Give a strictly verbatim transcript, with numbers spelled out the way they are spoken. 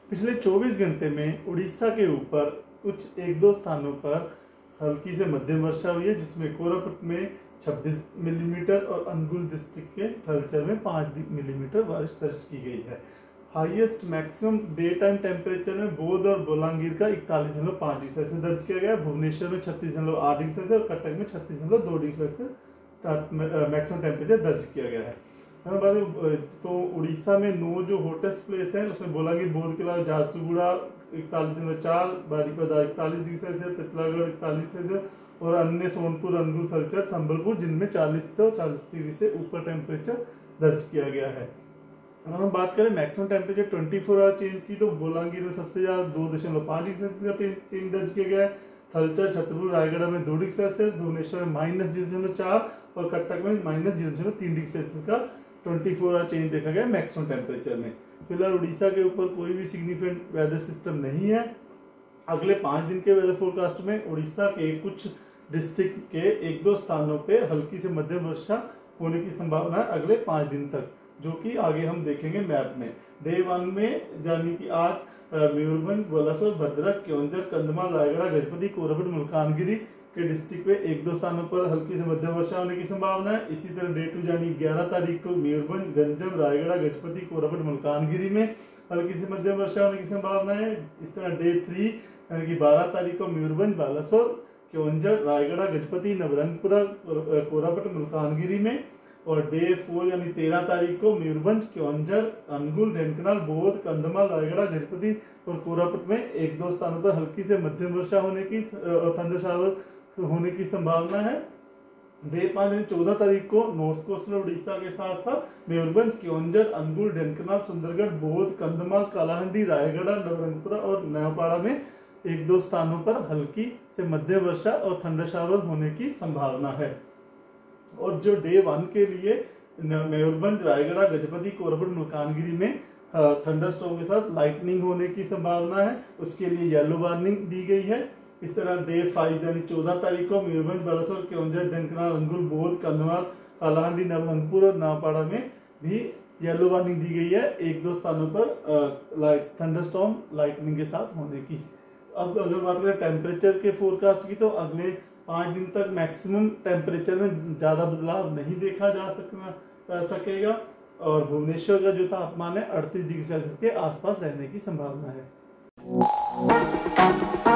पिछले चौबीस घंटे में उड़ीसा के ऊपर कुछ एक दो स्थानों पर हल्की से मध्यम वर्षा हुई है, जिसमें कोरापुट में छब्बीस मिलीमीटर और अनुगुल डिस्ट्रिक्ट के थलचर में पाँच मिलीमीटर बारिश दर्ज की गई है। Highest maximum day time temperature में बौद्ध और बोलांगीर का इकतालीस दशमलव पाँच डिग्री सेल्सियस दर्ज किया गया। भुवनेश्वर में छत्तीस दशमलव आठ डिग्री सेल्सियस और कटक में छत्तीस दशमलव दो डिग्री सेल्सियस मैक्सिमम टेम्परेचर दर्ज किया गया है। तो उड़ीसा में नौ जो हॉटेस्ट प्लेस है उसमें बोलांगीर, बौद्ध के अलावा झारसुगुड़ा इकतालीस दशमलव चार, बारिपदा इकतालीस डिग्री सेल्सियस, तितलागढ़ इकतालीस सेल्सियस और अन्य सोनपुर, अनुगुल, थलचर, संबलपुर जिनमें चालीस से चालीस डिग्री से ऊपर टेम्परेचर दर्ज किया गया है। अगर हम बात करें मैक्सिमम टेम्परेचर चौबीस आवर चेंज की, तो बोलांगीर में सबसे ज्यादा दो दशमलव पाँच डिग्री सेल्सियस का चेंज दर्ज किया गया है। थलचर, छतरपुर, रायगढ़ में दो डिग्री सेल्सियस, भुवनेश्वर में माइनस जीरो दशमलव चार और कटक में माइनस जीरो दशमलव तीन डिग्री सेल्सियस का चौबीस आवर चेंज देखा गया मैक्सिमम टेम्परेचर में। फिलहाल उड़ीसा के ऊपर कोई भी सिग्निफिकेंट वेदर सिस्टम नहीं है। अगले पाँच दिन के वेदर फोरकास्ट में उड़ीसा के कुछ डिस्ट्रिक्ट के एक दो स्थानों पे हल्की से मध्यम वर्षा होने की संभावना है अगले पाँच दिन तक, जो कि आगे हम देखेंगे मैप में। डे वन में यानी कि आज मयूरभंज, बालासोर, भद्रक, केओंझर, कंधमाल, रायगढ़, गजपति, कोरापुट, मलकानगिरी के डिस्ट्रिक्ट में एक दो स्थानों पर हल्की से मध्यम वर्षा होने की संभावना है। इसी तरह डे टू यानी ग्यारह तारीख को मयूरभंज, गंजम, रायगढ़, गजपति, कोरापुट, मलकानगिरी में हल्की से मध्यम वर्षा होने की संभावना है। इस तरह डे थ्री यानी कि बारह तारीख को मयूरभंज, बालासोर, केओंझर, रायगढ़, गजपति, नवरंगपुरा, कोरापुट, मलकानगिरी में, और डे फोर यानी तेरह तारीख को मयूरभंज, केओंझर, अनुगुल, ढेंकनाल, बौद्ध, कंधमाल, रायगढ़, गजपति और कोरापुट में एक दो स्थानों पर हल्की से मध्यम वर्षा होने की थंडर शावर होने की संभावना है। डे पाँच यानी चौदह तारीख को नॉर्थ कोस्टल उड़ीसा के साथ साथ मयूरभंज, केओंझर, अनुगुल, ढेंकनाल, सुंदरगढ़, बौद्ध, कंधमाल, कालाहांडी, रायगढ़, नवरंगपुरा और नयापाड़ा में एक दो स्थानों पर हल्की से मध्यम वर्षा और थंडर शावर होने की संभावना है। और जो डे वन के लिए मयूरभंज, रायगढ़, गजपति, कोरापुट, मलकानगिरी में थंडर स्टॉर्म के साथ लाइटनिंग होने की संभावना है, उसके लिए येलो वार्निंग दी गई है। इस तरह डे फाइव यानी चौदह तारीख को मयूरभंज, बालासोर, केओंझर, ढेंकनाल, अनुगुल, बौद्ध, कंधमाल, कालाहांडी, नवरंगपुर और नयापाड़ा में भी येलो वार्निंग दी गई है एक दो स्थानों पर लाइट थंडर स्टॉर्म लाइटनिंग के साथ होने की। अब अगर बात करें टेम्परेचर के फोरकास्ट की, तो अगले पाँच दिन तक मैक्सिमम टेम्परेचर में ज़्यादा बदलाव नहीं देखा जा सकना सकेगा और भुवनेश्वर का जो तापमान है अड़तीस डिग्री सेल्सियस के आसपास रहने की संभावना है।